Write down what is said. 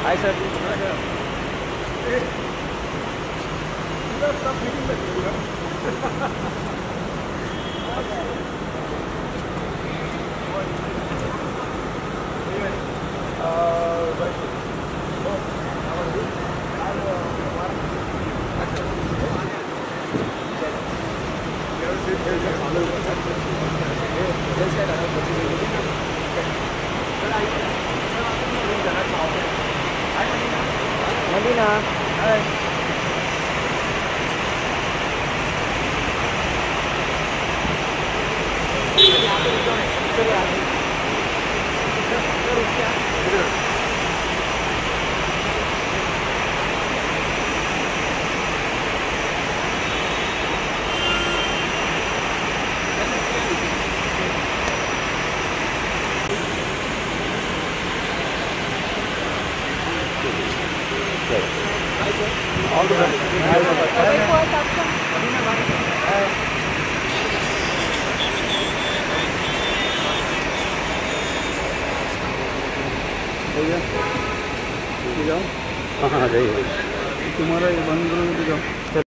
Hi sir. Madina all the best. हाँ हाँ, तुम्हारा ये बंद करो तो जाओ।